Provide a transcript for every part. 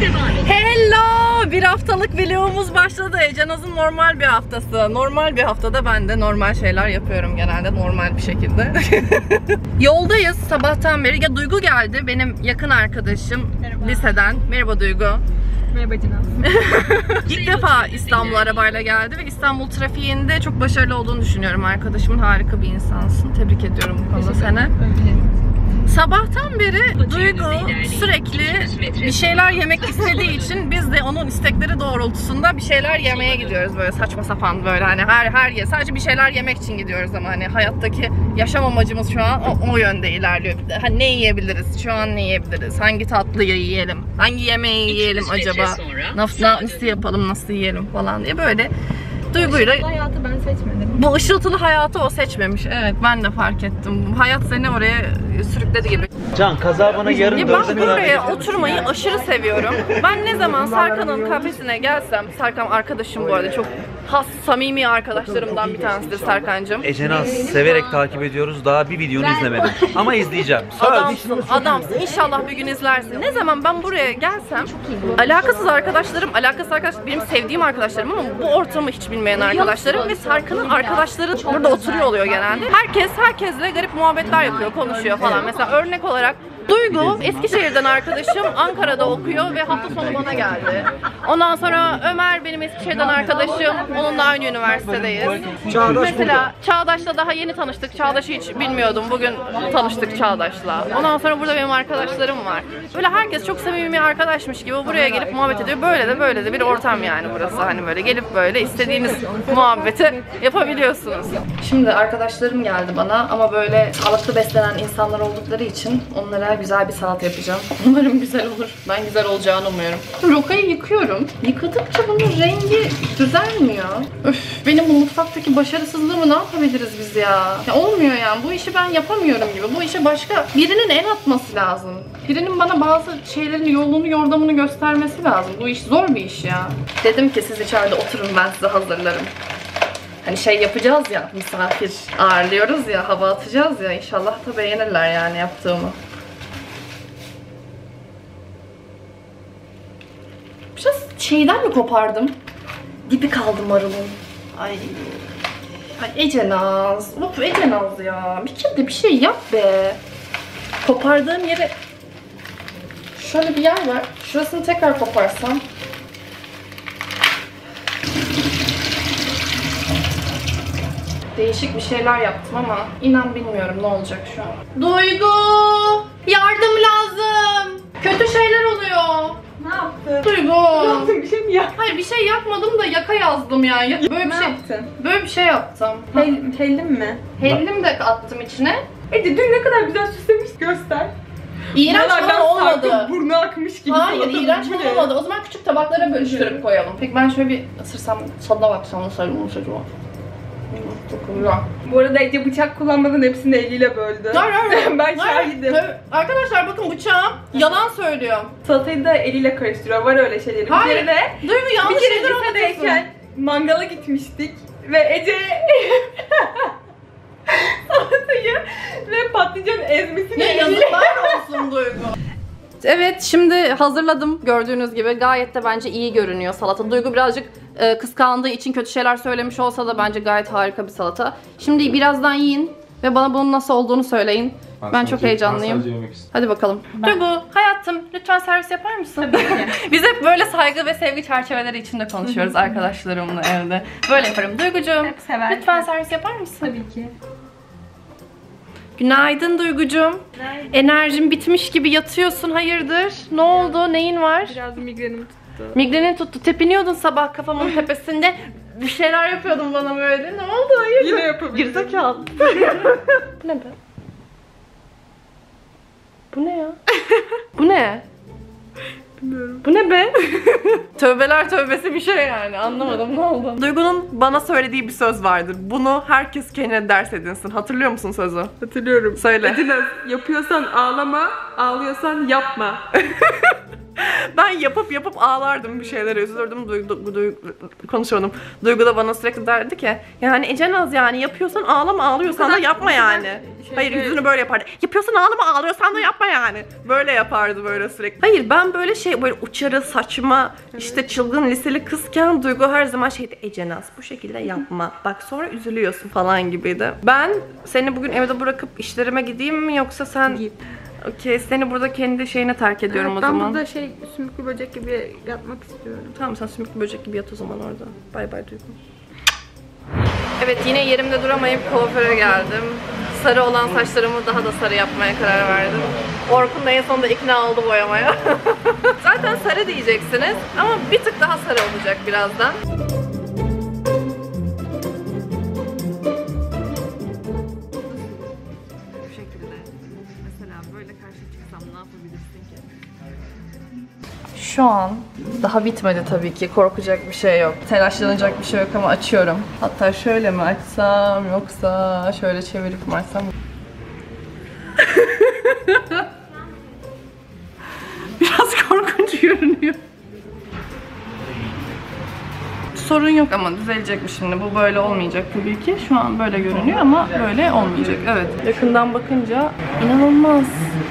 Hello! Bir haftalık vlogumuz başladı. Cenaz'ın normal bir haftası. Normal bir haftada ben de normal şeyler yapıyorum genelde normal bir şekilde. Yoldayız sabahtan beri. Ya Duygu geldi, benim yakın arkadaşım. Merhaba. Liseden. Merhaba Duygu. Merhaba Cenaz. İlk defa İstanbul arabayla geldi ve İstanbul trafiğinde çok başarılı olduğunu düşünüyorum. Arkadaşımın harika bir insansın. Tebrik ediyorum bu konuda seni. Sabahtan beri Duygu sürekli bir şeyler yemek istediği için biz de onun istekleri doğrultusunda bir şeyler yemeye gidiyoruz böyle saçma sapan böyle hani her yer sadece bir şeyler yemek için gidiyoruz ama hani hayattaki yaşam amacımız şu an o yönde ilerliyor. Hani ne yiyebiliriz? Şu an ne yiyebiliriz? Hangi tatlıyı yiyelim? Hangi yemeği yiyelim acaba? Nasıl yapalım? Nasıl yiyelim falan diye böyle Duygu'yla Hayatı ben seçmedim. bu ışıltılı hayatı o seçmemiş. Evet ben de fark ettim. Hayat seni oraya sürükledi gibi. Can kaza bana yarın Ben buraya oturmayı aşırı seviyorum. Ben ne zaman Serkan'ın kafesine gelsem, Serkan arkadaşım bu arada çok has, samimi arkadaşlarımdan bir tanesidir Serkan'cığım. Cenaz severek takip ediyoruz. Daha bir videonu izlemedim. Ama izleyeceğim. Adamsın. İnşallah bir gün izlersin. Ne zaman ben buraya gelsem, alakasız arkadaşlarım, benim sevdiğim arkadaşlarım ama bu ortamı hiç bilmeyen arkadaşlarım ve Serkan'ın arkadaşları burada oturuyor oluyor genelde. Herkesle garip muhabbetler yapıyor, konuşuyor falan. Mesela örnek olarak Duygu, Eskişehir'den arkadaşım, Ankara'da okuyor ve hafta sonu bana geldi. Ondan sonra Ömer benim Eskişehir'den arkadaşım, onunla aynı üniversitedeyiz. Mesela Çağdaş'la daha yeni tanıştık. Buradaş'ı hiç bilmiyordum. Bugün tanıştık Çağdaş'la. Ondan sonra burada benim arkadaşlarım var. Böyle herkes çok samimi arkadaşmış gibi buraya gelip muhabbet ediyor. Böyle de bir ortam yani burası. Hani böyle gelip böyle istediğiniz muhabbeti yapabiliyorsunuz. Şimdi arkadaşlarım geldi bana ama böyle sağlıklı beslenen insanlar oldukları için onlara güzel bir salata yapacağım. Umarım güzel olur. Ben güzel olacağını umuyorum. Rokayı yıkıyorum. Yıkadıkça bunun rengi düzelmiyor. Öf, benim bu mutfaktaki başarısızlığımı ne yapabiliriz biz ya? Olmuyor yani. Bu işi ben yapamıyorum gibi. Bu işe başka birinin el atması lazım. Birinin bana bazı şeylerin yolunu, yordamını göstermesi lazım. Bu iş zor bir iş ya. Dedim ki siz içeride oturun, ben size hazırlarım. Hani şey yapacağız ya, misafir ağırlıyoruz ya, hava atacağız ya. İnşallah da beğenirler yani yaptığımı. Biraz şeyden mi kopardım? Dibi kaldı marulun. Ay Ecenaz. Of Ecenaz ya. Bir kere de bir şey yap be. Kopardığım yere şöyle bir yer var. Şurasını tekrar koparsam. Değişik bir şeyler yaptım ama inan bilmiyorum ne olacak şu an. Duygu! Yardım lazım. Kötü şeyler oluyor. Ne yaptın? Duygu. Ne yaptın? Bir şey mi yaptın? Hayır bir şey yapmadım da yaka yazdım yani. Böyle bir Ne şey yaptın? Böyle bir şey yaptım. Hellim mi? Hellim de attım içine. Dün ne kadar güzel süslemiş, göster. İğrenç falan olmadı. Burnu akmış gibi. Hayır iğrenç olmadı. O zaman küçük tabaklara bölüştürüp koyalım. Peki ben şöyle bir ısırsam, tadına baksam nasıl olmuş acaba? Çok güzel. Bu arada Ece bıçak kullanmadan hepsini eliyle böldü. Hayır. Ben şahidim. Arkadaşlar bakın bıçağım yalan söylüyor. Salatayı da eliyle karıştırıyor. Var öyle şeyleri. Hayır. Bir kere de Duygu yanlış şeyler lisedeyken anlatıyorsun. mangala gitmiştik ve Ece salatayı ve patlıcan ezmesini Ne yazıklar olsun Duygu. Evet şimdi hazırladım gördüğünüz gibi. Gayet de bence iyi görünüyor salata. Duygu birazcık kıskandığı için kötü şeyler söylemiş olsa da bence gayet harika bir salata. Şimdi birazdan yiyin ve bana bunun nasıl olduğunu söyleyin. Ben çok heyecanlıyım. Hadi bakalım. Duygu, hayatım lütfen servis yapar mısın? Tabii ki. Biz hep böyle saygı ve sevgi çerçeveleri içinde konuşuyoruz arkadaşlarımla evde. Böyle yaparım. Duygucuğum lütfen servis yapar mısın? Tabii ki. Günaydın Duygucuğum. Enerjin bitmiş gibi yatıyorsun. Hayırdır? Ne oldu? Neyin var? Biraz migrenim tuttu. Migrenin tuttu. Tepiniyordun sabah kafamın tepesinde. Bir şeyler yapıyordun bana böyle. Ne oldu? Hayırdır? Yine yapabilirim. Gerizekalı. Bu ne be? Bu ne ya? Bu ne? Bilmiyorum. Bu ne be? Tövbeler tövbesi bir şey yani. Anlamadım ne oldu? Duygu'nun bana söylediği bir söz vardır. Bunu herkes kendine ders edinsin. Hatırlıyor musun sözü? Hatırlıyorum. Söyle. Ece, yapıyorsan ağlama, ağlıyorsan yapma. Ben yapıp ağlardım, bir şeylere üzülürdüm. Konuşuyordum. Duygu da bana sürekli derdi ki yani Ecenaz, yani yapıyorsan ağlama, ağlıyorsan da yapma yani. Hayır, yüzünü böyle yapardı. Yapıyorsan ağlama, ağlıyorsan da yapma yani. Böyle yapardı böyle sürekli. Hayır, ben böyle böyle uçarı, saçma, işte çılgın liseli kızken Duygu her zaman şeydi, Ecenaz bu şekilde yapma. Bak sonra üzülüyorsun falan gibiydi. Ben seni bugün evde bırakıp işlerime gideyim mi, yoksa sen... Git. Okey, seni burada kendi şeyine terk ediyorum o zaman. Ben burada sümüklü böcek gibi yatmak istiyorum. Tamam, sen sümüklü böcek gibi yat o zaman orada. Bay bay Duygu. Evet, yine yerimde duramayıp kuaföre geldim. Sarı olan saçlarımı daha da sarı yapmaya karar verdim. Orkun da en sonunda ikna oldu boyamaya. Zaten sarı diyeceksiniz ama bir tık daha sarı olacak birazdan. Bu şekilde. Mesela böyle karşı çıksam ne yapabilirsin ki? Şu an daha bitmedi tabii ki. Korkacak bir şey yok. Telaşlanacak bir şey yok ama açıyorum. Hatta şöyle mi açsam, yoksa şöyle çevirip mi açsam? Biraz korkunç görünüyor. Sorun yok ama düzelecek mi şimdi? Bu böyle olmayacak tabii ki. Şu an böyle görünüyor ama böyle olmayacak. Evet. Yakından bakınca inanılmaz.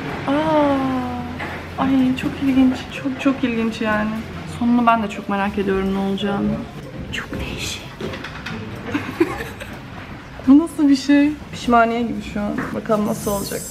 Ay çok ilginç. Çok ilginç yani. Sonunu ben de çok merak ediyorum ne olacağını. Çok değişik. Bu nasıl bir şey? Pişmaniye gibi şu an. Bakalım nasıl olacak.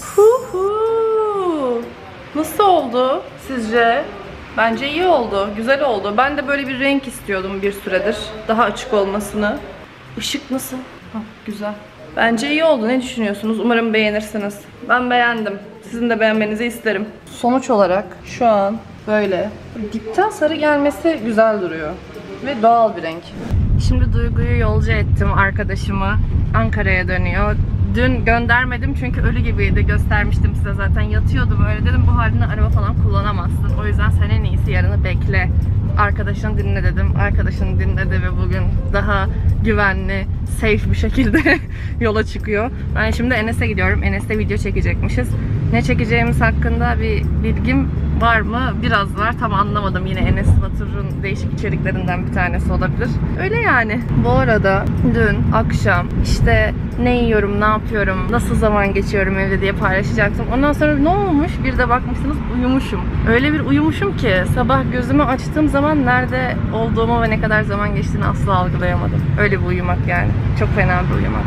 Nasıl oldu sizce? Bence iyi oldu. Güzel oldu. Ben de böyle bir renk istiyordum bir süredir. Daha açık olmasını. Işık nasıl? Güzel. Bence iyi oldu. Ne düşünüyorsunuz? Umarım beğenirsiniz. Ben beğendim. Sizin de beğenmenizi isterim. Sonuç olarak şu an böyle dipten sarı gelmesi güzel duruyor. Ve doğal bir renk. Şimdi Duygu'yu yolcu ettim, arkadaşımı. Ankara'ya dönüyor. Dün göndermedim çünkü ölü gibiydi. Göstermiştim size zaten. Yatıyordu böyle. Dedim bu haline araba falan kullanamazsın. O yüzden sen en iyisi yarını bekle. Arkadaşını dinle dedim. Arkadaşını dinledi ve bugün daha güvenli, safe bir şekilde yola çıkıyor. Ben şimdi Enes'e gidiyorum. Enes'te video çekecekmişiz. Ne çekeceğimiz hakkında bir bilgim var mı? Biraz var. Tam anlamadım. Yine Enes Batur'un değişik içeriklerinden bir tanesi olabilir. Öyle yani. Bu arada dün akşam işte ne yiyorum, ne yapıyorum, nasıl zaman geçiyorum evde diye paylaşacaktım. Ondan sonra ne olmuş? Bir de bakmışsınız uyumuşum. Öyle bir uyumuşum ki sabah gözümü açtığım zaman nerede olduğumu ve ne kadar zaman geçtiğini asla algılayamadım. Öyle bir uyumak yani. Çok fena bir uyumak.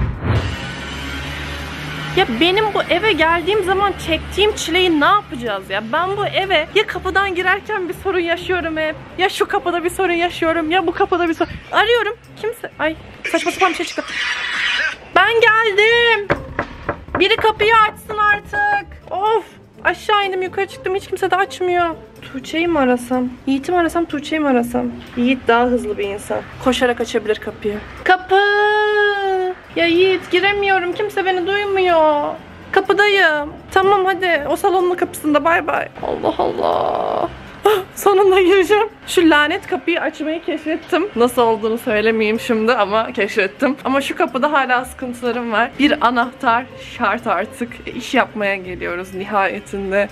Ya benim bu eve geldiğim zaman çektiğim çileyi ne yapacağız ya? Ben bu eve ya kapıdan girerken bir sorun yaşıyorum hep. Ya şu kapıda bir sorun yaşıyorum. Ya bu kapıda bir sorun. Arıyorum. Kimse... Ay saçma sapan bir şey çıktı. Ben geldim. Biri kapıyı açsın artık. Of. Aşağı indim, yukarı çıktım. Hiç kimse de açmıyor. Tuğçe'yi mi arasam? Yiğit'i mi arasam, Tuğçe'yi mi arasam? Yiğit daha hızlı bir insan. Koşarak açabilir kapıyı. Kapı! Ya Yiğit, giremiyorum. Kimse beni duymuyor. Kapıdayım. Tamam hadi. O salonun kapısında, bay bay. Allah Allah. Sonunda gireceğim. Şu lanet kapıyı açmayı keşfettim. Nasıl olduğunu söylemeyeyim şimdi ama keşfettim. Ama şu kapıda hala sıkıntılarım var. Bir anahtar şart artık. İş yapmaya geliyoruz nihayetinde.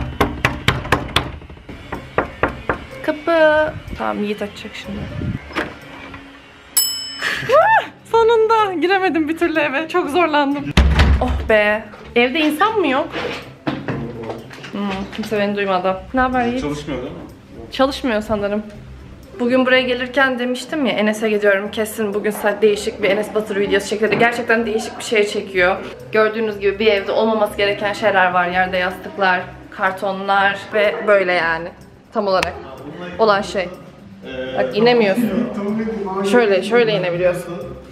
Kapı. Tamam, Yiğit açacak şimdi. Sonunda giremedim bir türlü eve. Çok zorlandım. Oh be. Evde insan mı yok? Kimse beni duymadı. Ne haber Yiğit? Çalışmıyor değil mi? Çalışmıyor sanırım. Bugün buraya gelirken demiştim ya, Enes'e gidiyorum. Kesin bugün değişik bir Enes Batur videosu çekiyor. Gerçekten değişik bir şey çekiyor. Gördüğünüz gibi bir evde olmaması gereken şeyler var. Yerde yastıklar, kartonlar ve böyle yani. Tam olarak olan şey. Bak inemiyorsun. Şöyle inebiliyorsun.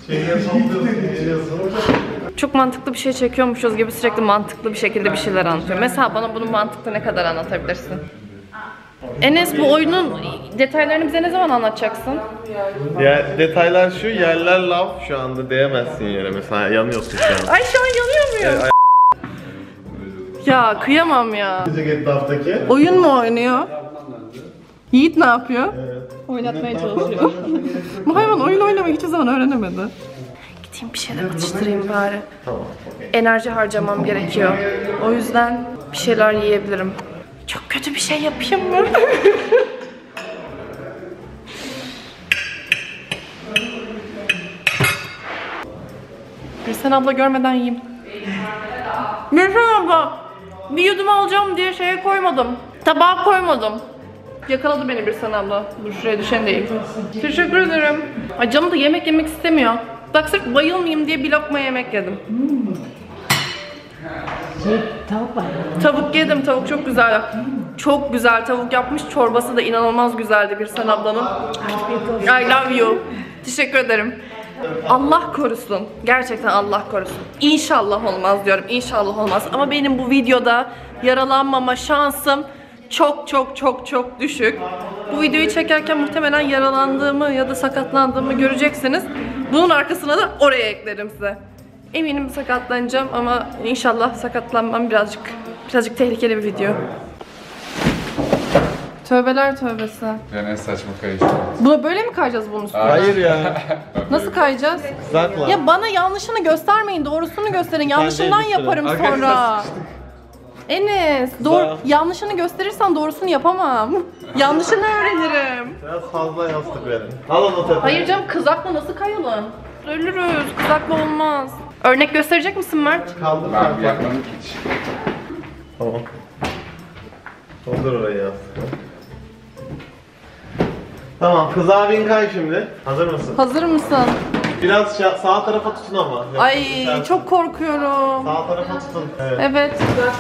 Çok mantıklı bir şey çekiyormuşuz gibi sürekli mantıklı bir şekilde bir şeyler anlatıyor. Mesela bana bunu mantıklı ne kadar anlatabilirsin? Enes, bu oyunun detaylarını bize ne zaman anlatacaksın? Ya detaylar şu, yerler lav şu anda değemezsin yere mesela, yanıyorsun şu an. Ay şu an yanıyor muyum? Ya kıyamam ya. Etraftaki. Oyun mu oynuyor? Yiğit ne yapıyor? Oynatmaya çalışıyor. Bu hayvan oyun oynamayı hiçbir zaman öğrenemedi. Gideyim bir şeyler atıştırayım bari. Tamam. Enerji harcamam gerekiyor. O yüzden bir şeyler yiyebilirim. Çok kötü bir şey yapayım mı? Birsen abla görmeden yiyeyim. Birsen abla, bir yudum alacağım diye şeye koymadım. Tabağa koymadım. Yakaladı beni Birsen abla. Dur şuraya düşen değil. Teşekkür ederim. Ay canım da yemek yemek istemiyor. Bak sırf bayılmayayım diye bir lokma yemek yedim. Tavuk var. Tavuk yedim. Tavuk çok güzel. Çok güzel tavuk yapmış. Çorbası da inanılmaz güzeldi Birsen ablanın. I love you. Teşekkür ederim. Allah korusun. Gerçekten Allah korusun. İnşallah olmaz diyorum. İnşallah olmaz. Ama benim bu videoda yaralanmama şansım çok düşük. Bu videoyu çekerken muhtemelen yaralandığımı ya da sakatlandığımı göreceksiniz. Bunun arkasına da oraya eklerim size. Eminim sakatlanacağım ama inşallah sakatlanmam. Birazcık tehlikeli bir video. Tövbeler tövbesi. Yani en saçma kayış. Buna böyle mi kayacağız bunun üstüne? Hayır ya. Nasıl kayacağız? Sakla. Ya bana yanlışını göstermeyin, doğrusunu gösterin. Yanlışından değil, yaparım Arkadaşlar sonra. Enes, yanlışını gösterirsen doğrusunu yapamam. Yanlışını öğrenirim. Biraz fazla yastık verin. Al onu tepeye. Hayır canım, kızakla nasıl kayalım? Ölürüz, kızakla olmaz. Örnek gösterecek misin Mert? Kaldır Ben sen. yapmadım ki hiç. Tamam. Doldur orayı yastıkla. Tamam, kız abin kay şimdi. Hazır mısın? Hazır mısın? Biraz sağ tarafa tutun ama. Ay Düşersin. çok korkuyorum. Sağ tarafa tutun. Evet. Evet.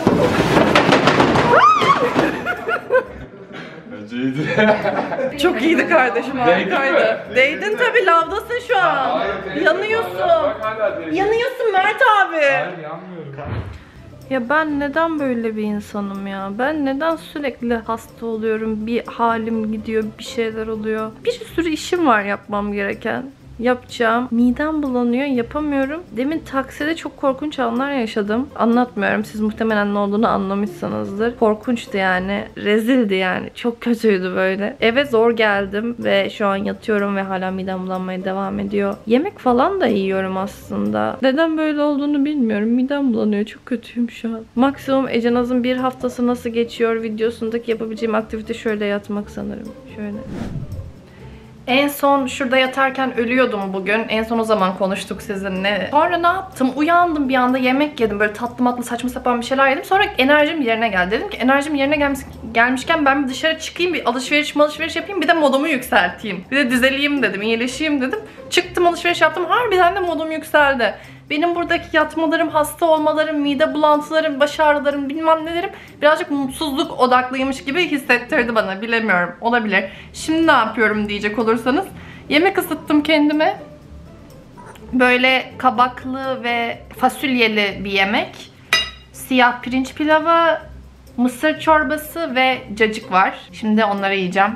Bence iyiydi. Çok iyiydi kardeşim, harikaydı. Değdin tabii, lavdasın şu an. Yanıyorsun. Yanıyorsun Mert abi. Yanmıyorum. Ya ben neden böyle bir insanım ya? Ben neden sürekli hasta oluyorum? Bir halim gidiyor, bir şeyler oluyor. Bir sürü işim var yapmam gereken. Yapacağım. Midem bulanıyor, yapamıyorum. Demin takside çok korkunç anlar yaşadım. Anlatmıyorum. Siz muhtemelen ne olduğunu anlamışsınızdır. Korkunçtu yani. Rezildi yani. Çok kötüydü böyle. Eve zor geldim ve şu an yatıyorum ve hala midem bulanmaya devam ediyor. Yemek falan da yiyorum aslında. Neden böyle olduğunu bilmiyorum. Midem bulanıyor. Çok kötüyüm şu an. Maksimum Ecenaz'ın bir haftası nasıl geçiyor videosundaki yapabileceğim aktivite şöyle yatmak sanırım. Şöyle. En son şurada yatarken ölüyordum bugün. En son o zaman konuştuk sizinle. Sonra ne yaptım? Uyandım bir anda, yemek yedim. Böyle tatlı matlı saçma sapan bir şeyler yedim. Sonra enerjim yerine geldi. Dedim ki enerjim yerine gelmişken ben bir dışarı çıkayım, bir alışveriş yapayım, bir de modumu yükselteyim. Bir de düzeleyim dedim, iyileşeyim dedim. Çıktım, alışveriş yaptım. Harbiden de modum yükseldi. Benim buradaki yatmalarım, hasta olmalarım, mide bulantılarım, baş ağrılarım, bilmem nelerim birazcık mutsuzluk odaklıymış gibi hissettirdi bana. Bilemiyorum. Olabilir. Şimdi ne yapıyorum diyecek olursanız. Yemek ısıttım kendime. Böyle kabaklı ve fasulyeli bir yemek. Siyah pirinç pilavı, mısır çorbası ve cacık var. Şimdi onları yiyeceğim.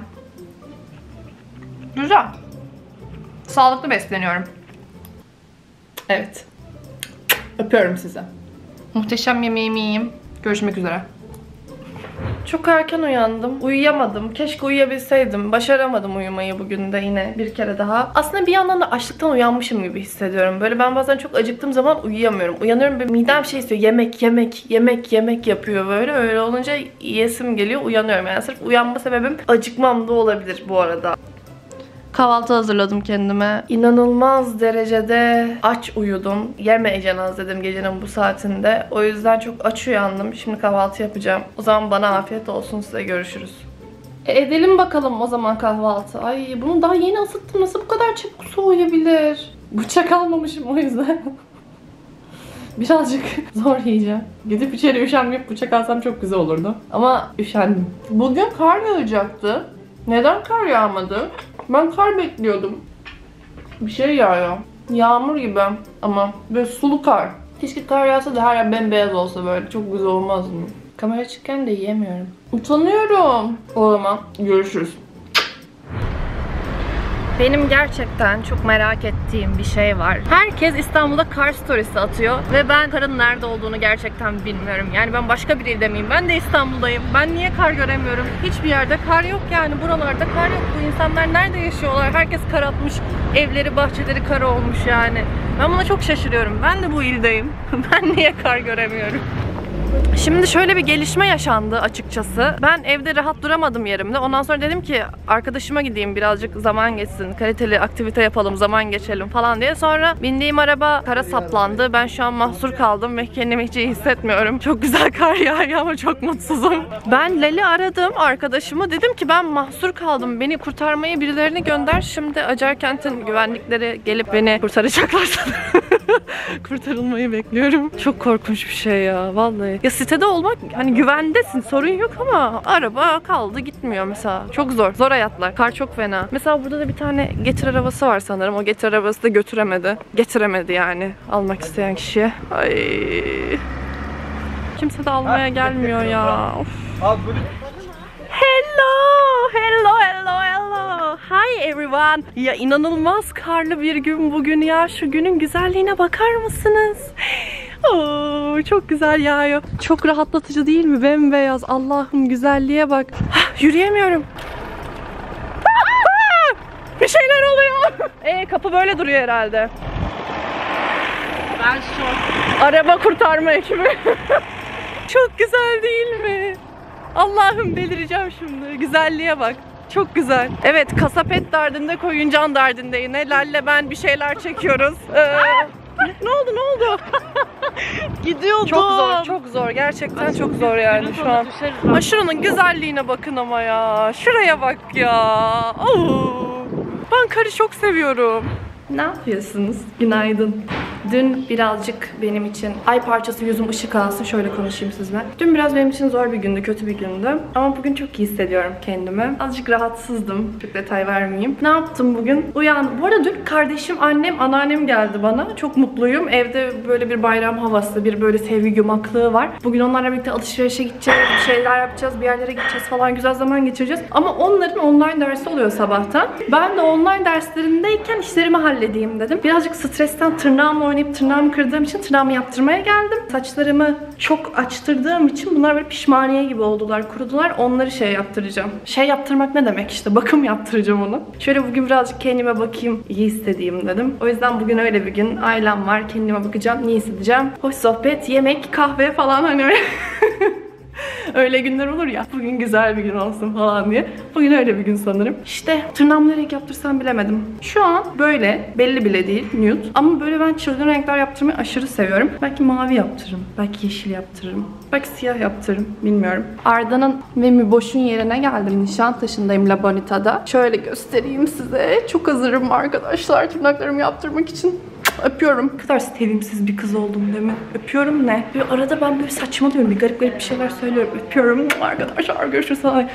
Güzel. Sağlıklı besleniyorum. Evet. Öpüyorum sizi. Muhteşem yemeğimi yiyeyim. Görüşmek üzere. Çok erken uyandım. Uyuyamadım. Keşke uyuyabilseydim. Başaramadım uyumayı bugün de yine bir kere daha. Aslında bir yandan da açlıktan uyanmışım gibi hissediyorum. Böyle ben bazen çok acıktığım zaman uyuyamıyorum. Uyanıyorum ve midem şey istiyor. Yemek yapıyor böyle. Öyle olunca yiyesim geliyor. Uyanıyorum. Yani sırf uyanma sebebim acıkmam da olabilir bu arada. Kahvaltı hazırladım kendime. İnanılmaz derecede aç uyudum. Yeme Ecenaz dedim gecenin bu saatinde. O yüzden çok aç uyandım. Şimdi kahvaltı yapacağım. O zaman bana afiyet olsun, size görüşürüz. Edelim bakalım o zaman kahvaltı. Ay bunu daha yeni ısıttım. Nasıl bu kadar çabuk soğuyabilir? Bıçak almamışım o yüzden. Birazcık zor yiyeceğim. Gidip içeri üşenmeyip bıçak alsam çok güzel olurdu. Ama üşendim. Bugün kar yağacaktı. Neden kar yağmadı? Ben kar bekliyordum. Bir şey yağıyor. Yağmur gibi ama böyle sulu kar. Keşke kar yağsa da her yer bembeyaz olsa böyle. Çok güzel olmaz mı? Kamera çıkken de yiyemiyorum. Utanıyorum. O zaman görüşürüz. Benim gerçekten çok merak ettiğim bir şey var. Herkes İstanbul'da kar storiesi atıyor ve ben karın nerede olduğunu gerçekten bilmiyorum. Yani ben başka bir ilde miyim? Ben de İstanbul'dayım. Ben niye kar göremiyorum? Hiçbir yerde kar yok yani. Buralarda kar yok. Bu insanlar nerede yaşıyorlar? Herkes kar atmış. Evleri, bahçeleri kar olmuş yani. Ben buna çok şaşırıyorum. Ben de bu ildeyim. Ben niye kar göremiyorum? Şimdi şöyle bir gelişme yaşandı açıkçası. Ben evde rahat duramadım yerimde. Ondan sonra dedim ki arkadaşıma gideyim, birazcık zaman geçsin, kaliteli aktivite yapalım, zaman geçelim falan diye. Sonra bindiğim araba kara saplandı. Ben şu an mahsur kaldım ve kendimi hiç iyi hissetmiyorum. Çok güzel kar yağıyor ama çok mutsuzum. Ben Leli aradım arkadaşımı. Dedim ki ben mahsur kaldım. Beni kurtarmaya birilerini gönder. Şimdi Acarkent'in güvenlikleri gelip beni kurtaracaklar sanırım. Kurtarılmayı bekliyorum. Çok korkunç bir şey ya vallahi. Ya sitede olmak hani güvendesin, sorun yok ama araba kaldı gitmiyor mesela. Çok zor. Zor hayatlar. Kar çok fena. Mesela burada da bir tane getir arabası var sanırım. O getir arabası da götüremedi. Getiremedi yani almak isteyen kişiye. Ay. Kimse de almaya gelmiyor ya. Of. Hello, hello, hello, hello. Hi everyone. Ya inanılmaz karlı bir gün bugün ya. Şu günün güzelliğine bakar mısınız? Oo, çok güzel yağıyor. Çok rahatlatıcı değil mi? Bembeyaz. Allah'ım güzelliğe bak. Yürüyemiyorum. Bir şeyler oluyor. Kapı böyle duruyor herhalde. Ben şok. Araba kurtarma ekibi. Çok güzel değil mi? Allah'ım delireceğim şimdi. Güzelliğe bak. Çok güzel. Evet, kasap et derdinde, koyun can derdinde yine. Lal'le ben bir şeyler çekiyoruz. Ne oldu, ne oldu? Gidiyordum. Çok zor, çok zor. Gerçekten çok zor yani şu an. Ay şuranın güzelliğine bakın ama ya. Şuraya bak ya. Oo. Ben karı çok seviyorum. Ne yapıyorsunuz? Günaydın. Dün birazcık benim için ay parçası yüzüm ışık alsın, şöyle konuşayım sizle. Dün biraz benim için zor bir gündü, kötü bir gündü. Ama bugün çok iyi hissediyorum kendimi. Azıcık rahatsızdım. Çok detay vermeyeyim. Ne yaptım bugün? Uyandım. Bu arada dün kardeşim, annem, anneannem geldi bana. Çok mutluyum. Evde böyle bir bayram havası, bir böyle sevgi yumaklığı var. Bugün onlarla birlikte alışverişe gideceğiz, bir şeyler yapacağız, bir yerlere gideceğiz falan. Güzel zaman geçireceğiz. Ama onların online dersi oluyor sabahtan. Ben de online derslerindeyken işlerimi halledeyim dedim. Birazcık stresten tırnağımla oynayıp tırnağımı kırdığım için tırnağımı yaptırmaya geldim. Saçlarımı çok açtırdığım için bunlar böyle pişmaniye gibi oldular, kurudular. Onları şey yaptıracağım. Şey yaptırmak ne demek işte? Bakım yaptıracağım onu. Şöyle bugün birazcık kendime bakayım, iyi hissedeyim dedim. O yüzden bugün öyle bir gün. Ailem var, kendime bakacağım, iyi hissedeceğim. Hoş sohbet, yemek, kahve falan hani öyle. Öyle günler olur ya, bugün güzel bir gün olsun falan diye. Bugün öyle bir gün sanırım. İşte tırnağımı renk yaptırsam bilemedim. Şu an böyle, belli bile değil, nude. Ama böyle ben çılgın renkler yaptırmayı aşırı seviyorum. Belki mavi yaptırırım, belki yeşil yaptırırım, belki siyah yaptırırım, bilmiyorum. Arda'nın ve Müboş'un yerine geldim. Nişantaşı'ndayım, La Bonita'da. Şöyle göstereyim size. Çok hazırım arkadaşlar tırnaklarımı yaptırmak için. Öpüyorum. Ne kadar sevimsiz bir kız oldum değil mi? Öpüyorum ne? Böyle arada ben böyle saçmalıyorum. Bir garip bir şeyler söylüyorum. Öpüyorum arkadaşlar, görüşürüz falan.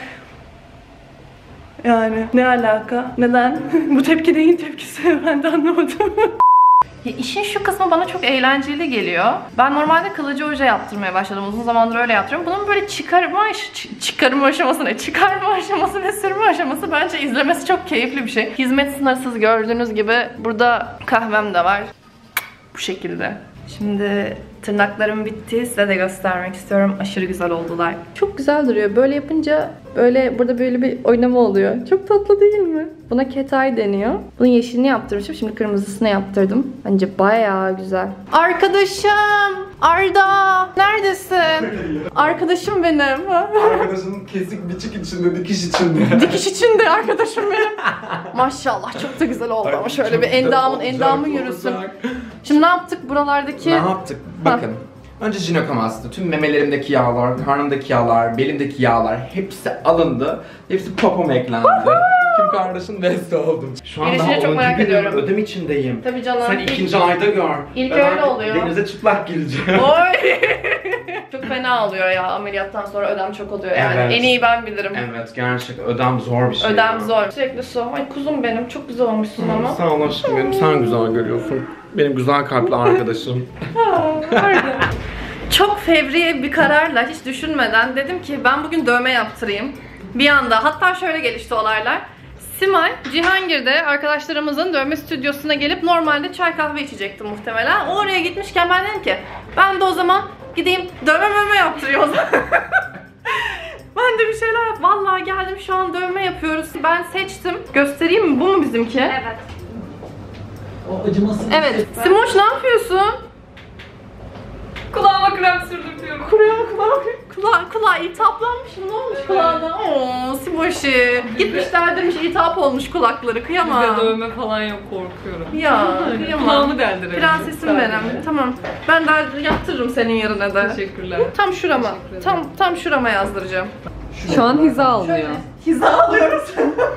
Yani ne alaka? Neden? Bu tepki neyin tepkisi? Ben de anlamadım. Ya işin şu kısmı bana çok eğlenceli geliyor. Ben normalde kalıcı oje yaptırmaya başladım. Uzun zamandır öyle yaptırıyorum. Bunun böyle çıkarma aşaması ne? Çıkarma aşaması ve sürme aşaması bence izlemesi çok keyifli bir şey. Hizmet sınırsız, gördüğünüz gibi. Burada kahvem de var. Bu şekilde. Şimdi tırnaklarım bitti. Size de göstermek istiyorum. Aşırı güzel oldular. Çok güzel duruyor. Böyle yapınca böyle burada böyle bir oynama oluyor. Çok tatlı değil mi? Buna cat eye deniyor. Bunun yeşilini yaptırmışım. Şimdi kırmızısını yaptırdım. Bence bayağı güzel. Arkadaşım! Arda! Neredesin? Arkadaşım benim. Arkadaşın kesik biçik içinde, dikiş içinde. Dikiş içinde arkadaşım benim. Maşallah çok da güzel oldu ama şöyle bir endamın yürüsün. Şimdi ne yaptık buralardaki? Ne yaptık? Bakın. Önce jinekomasti. Tüm memelerimdeki yağlar, karnımdaki yağlar, belimdeki yağlar hepsi alındı. Hepsi popoma eklendi. Kim kardeşin beste oldum. Şu an Girişini daha çok 10. merak günüm, ediyorum. ödem içindeyim. Tabii canım. Sen ikinci ayda gör. İlk Ben öyle artık oluyor. Denize çıplak gireceğim. Oy! Çok fena oluyor ya, ameliyattan sonra ödem çok oluyor yani. Evet. En iyi ben bilirim. Evet, gerçekten ödem zor bir şey. Ödem ya. zor. Sürekli su. Ay kuzum benim, çok güzel olmuşsun ama. Sağ ol aşkım benim, sen güzel görüyorsun. Benim güzel kalpli arkadaşım. Çok fevri bir kararla, hiç düşünmeden dedim ki ben bugün dövme yaptırayım. Bir anda, hatta şöyle gelişti olaylar. Simay, Cihangir'de arkadaşlarımızın dövme stüdyosuna gelip normalde çay kahve içecektim muhtemelen. O oraya gitmişken ben dedim ki ben de o zaman gideyim dövme yaptırayım o zaman. Ben de bir şeyler yap. Vallahi geldim, şu an dövme yapıyoruz. Ben seçtim. Göstereyim mi? Bu mu bizimki? Evet. O acımasız. Evet. Simoş ne yapıyorsun? Kulağım Kulağıma krem sürdürtüyorum. Kulağı iltihaplanmış mı? Ne olmuş kulağına? Ooo Simoşi. Gitmiş deldirmiş, iltihap olmuş kulakları. Bizde Kıyamam. dövme falan yok, korkuyorum. Ya kıyamam. Kulağımı deldirelim. Prensesim benim. Tamam. Ben daha yaptırırım senin yerine de. Teşekkürler. Tam şurama. Tam şurama yazdıracağım. Şu an hiza alıyor. Hiza alıyoruz.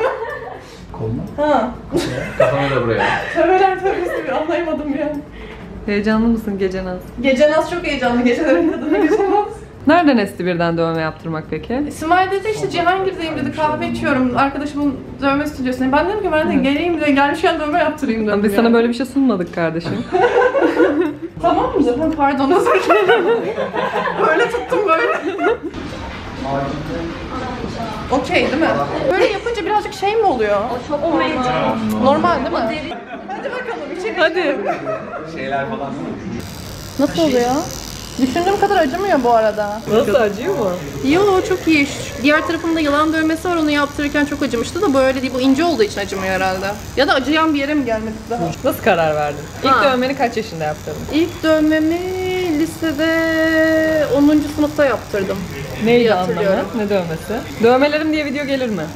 Ha. Kafanı da buraya. Tövbeler tövbesi bir anlayamadım ya. Heyecanlı mısın gece naz? Gece Naz çok heyecanlı. Gecelerin adını Gece Naz. Nereden esti birden dövme yaptırmak peki? Simay dedi işte Cihangir'deyim dedi, kahve içiyorum arkadaşımın dövme stüdyosuna. Ben dedim ki ben de geleyim de gelmişken dövme yaptırayım dedim. Biz sana böyle bir şey sunmadık kardeşim. Tamam mı canım? Pardon özür dilerim. Böyle tuttum böyle. Okey değil mi? Böyle yapınca birazcık şey mi oluyor? Çok normal değil mi? Hadi bakalım içeri. Hadi. Şeyler falan. Nasıl oluyor? Düşündüğüm kadar acımıyor bu arada. Nasıl, acıyor mu? Yo çok iyi. Diğer tarafımda yılan dövmesi var, onu yaptırırken çok acımıştı da bu öyle değil. Bu ince olduğu için acımıyor herhalde. Ya da acıyan bir yere mi gelmedik daha? Nasıl karar verdin? İlk Ha. dövmeni kaç yaşında yaptırdın? İlk dövmemi lisede 10. sınıfta yaptırdım. Neydi İyi anlamı? hatırlıyorum. Ne dövmesi? Dövmelerim diye video gelir mi?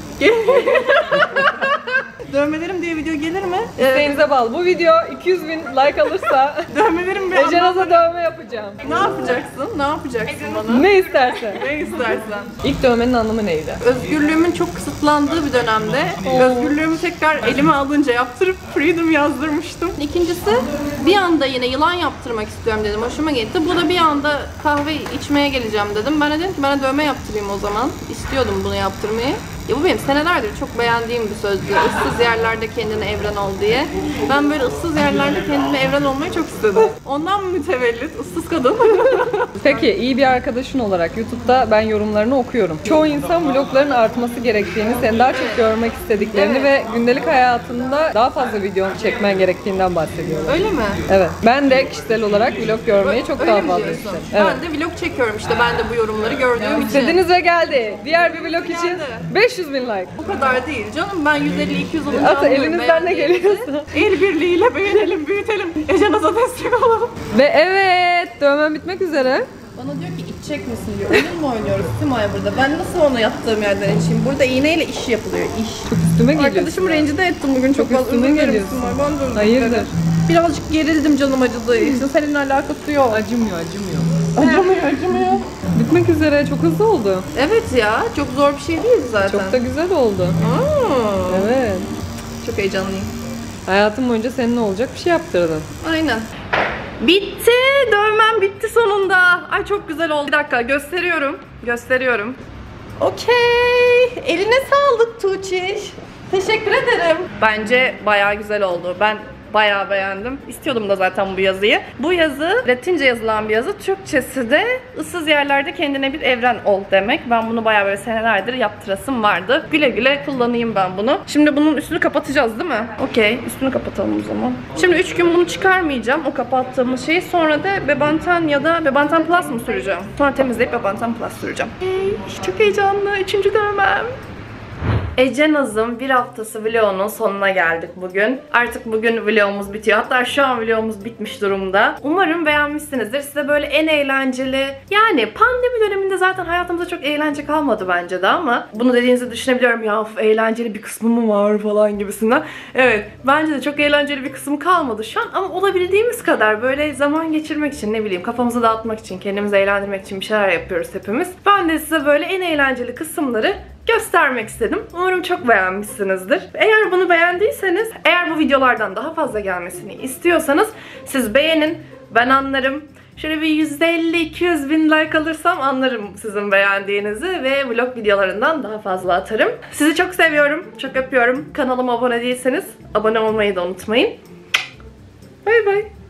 Dövmelerim diye video gelir mi? İsteğinize bağlı. Bu video 200.000 like alırsa Dövmelerim bir Ece anlamda... Naz'a dövme yapacağım. Ne yapacaksın? Ne yapacaksın bana? Ne istersen. Ne istersen. İlk dövmenin anlamı neydi? Özgürlüğümün çok kısıtlandığı bir dönemde özgürlüğümü tekrar elime alınca yaptırıp freedom yazdırmıştım. İkincisi bir anda yine yılan yaptırmak istiyorum dedim. Hoşuma gitti. Bu da bir anda kahve içmeye geleceğim dedim. Ben de dedim ki ben de dövme yaptırayım o zaman. İstiyordum bunu yaptırmayı. Ya bu benim senelerdir çok beğendiğim bir sözdü. Issız yerlerde kendine evren ol diye. Ben böyle ıssız yerlerde kendime evren olmayı çok istedim. Ondan mütevellit, ıssız kadın. Peki iyi bir arkadaşın olarak YouTube'da ben yorumlarını okuyorum. Çoğu insan vlogların artması gerektiğini, seni daha çok görmek istediklerini ve gündelik hayatında daha fazla video çekmen gerektiğinden bahsediyorlar. Öyle mi? Evet. Ben de kişisel olarak vlog görmeyi çok Öyle daha mi fazla diyorsun? isterim. Evet. Ben de vlog çekiyorum işte. Ben de bu yorumları gördüğüm için. İstediniz ve geldi. Diğer bir vlog için Geldi. 500.000 like. Bu kadar değil canım. Ben 150-200 olunca Hatta anlıyorum elinizden ne beğendiğinizi. geliyorsa. El birliğiyle beğenelim, büyütelim. Ece Naz'a destek olalım. Ve evet, dövmem bitmek üzere. Bana diyor ki içecek misin diyor. Oyun mu oynuyoruz Simay burada? Ben nasıl onu yattığım yerden içeyim? Burada iğneyle iş yapılıyor, iş. Çok üstüme geliyorsun. Arkadaşımı rencide ettim bugün çok fazla. üstüme Özür dilerim geliyorsun. Simay, ben de özür Hayırdır? dilerim. Birazcık gerildim canım acıdığı için. Seninle alakası yok. Acımıyor. Acımıyor. Bitmek üzere. Çok hızlı oldu. Evet ya, çok zor bir şey değil zaten. Çok da güzel oldu. Aa, Evet. çok heyecanlıyım. Hayatım boyunca seninle olacak bir şey yaptırdın. Aynen. Bitti. Dövmem bitti sonunda. Ay çok güzel oldu. Bir dakika gösteriyorum. Okey. Eline sağlık Tuğçiş. Teşekkür ederim. Bence bayağı güzel oldu. Ben bayağı beğendim. İstiyordum da zaten bu yazıyı. Bu yazı Latince yazılan bir yazı. Türkçesi de ıssız yerlerde kendine bir evren ol demek. Ben bunu bayağı böyle senelerdir yaptırasım vardı. Güle güle kullanayım ben bunu. Şimdi bunun üstünü kapatacağız değil mi? Okey. Üstünü kapatalım o zaman. Şimdi 3 gün bunu çıkarmayacağım. O kapattığımız şeyi. Sonra da Bebantan ya da Bebantan Plus mı süreceğim? Sonra temizleyip Bebantan Plus süreceğim. Çok heyecanlı. 3. dövmem. Ece Naz'ın bir haftası vlogunun sonuna geldik bugün. Artık bugün vlogumuz bitiyor. Hatta şu an vlogumuz bitmiş durumda. Umarım beğenmişsinizdir. Size böyle en eğlenceli... Yani pandemi döneminde zaten hayatımızda çok eğlence kalmadı bence de ama bunu dediğinizi düşünebiliyorum. Ya of, eğlenceli bir kısmı mı var falan gibisinden. Evet, bence de çok eğlenceli bir kısım kalmadı şu an ama olabildiğimiz kadar böyle zaman geçirmek için, ne bileyim, kafamızı dağıtmak için, kendimizi eğlendirmek için bir şeyler yapıyoruz hepimiz. Ben de size böyle en eğlenceli kısımları göstermek istedim. Umarım çok beğenmişsinizdir. Eğer bunu beğendiyseniz, eğer bu videolardan daha fazla gelmesini istiyorsanız siz beğenin, ben anlarım. Şöyle bir 150-200 bin like alırsam anlarım sizin beğendiğinizi ve vlog videolarından daha fazla atarım. Sizi çok seviyorum, çok öpüyorum. Kanalıma abone değilseniz abone olmayı da unutmayın. Bay bay.